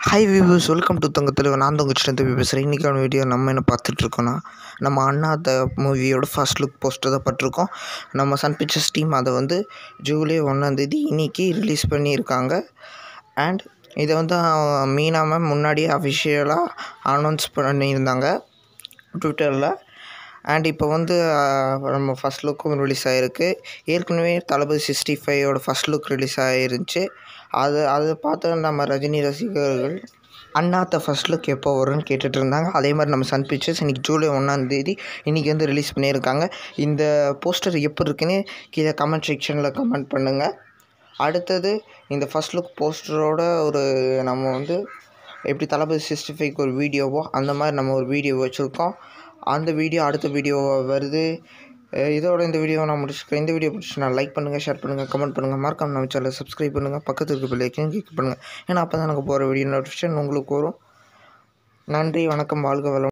Hi viewers, welcome to தங்கத்தில். நான் தான் உங்கள் சின்ன பேசுகிறேன். இன்றைக்கான வீடியோ நம்ம என்ன பார்த்துட்ருக்கோன்னா, நம்ம அண்ணாத்த மூவியோட ஃபர்ஸ்ட் லுக் போஸ்டர் தான் பட்டிருக்கோம். நம்ம சன் பிக்சர்ஸ் டீம் அதை வந்து ஜூலை 1 இன்றைக்கி ரிலீஸ் பண்ணியிருக்காங்க. அண்ட் இதை வந்து மீனா மேம் முன்னாடியே அஃபிஷியலாக அனௌன்ஸ் பண்ணியிருந்தாங்க ட்விட்டரில். அண்ட் இப்போ வந்து நம்ம ஃபஸ்ட் லுக்கும் ரிலீஸ் ஆகிருக்கு. ஏற்கனவே தளபதி 65 ஃபஸ்ட் லுக் ரிலீஸ் ஆகிருந்துச்சு. அதை பார்த்து நம்ம ரஜினி ரசிகர்கள் அண்ணாத்த ஃபஸ்ட் லுக் எப்போ வரும்னு கேட்டுட்டு இருந்தாங்க. அதே மாதிரி நம்ம சன் பிக்சர்ஸ் இன்றைக்கி ஜூலை 1 இன்றைக்கி வந்து ரிலீஸ் பண்ணியிருக்காங்க. இந்த போஸ்டர் எப்படி இருக்குன்னு கீழே கமெண்ட் செக்ஷனில் கமெண்ட் பண்ணுங்கள். அடுத்தது இந்த ஃபஸ்ட் லுக் போஸ்டரோட நம்ம வந்து எப்படி தளபதி 65க்கு ஒரு வீடியோவோ அந்த மாதிரி நம்ம ஒரு வீடியோ வச்சுருக்கோம். அந்த வீடியோ அடுத்த வீடியோ வருது. இதோட இந்த வீடியோவை நான் முடிச்சுக்கிறேன். இந்த வீடியோ பிடிச்சினா லைக் பண்ணுங்கள், ஷேர் பண்ணுங்கள், கமெண்ட் பண்ணுங்கள், மறக்காம நம்ம சேனலை சப்ஸ்கிரைப் பண்ணுங்கள், பக்கத்தில் இருக்க பெல் ஐக்கானை கிளிக் பண்ணுங்கள். ஏன்னா அப்போ தான் எனக்கு போகிற வீடியோ நோட்டிஃபிகேஷன் உங்களுக்கு வரும். நன்றி, வணக்கம், வாழ்க வளம்.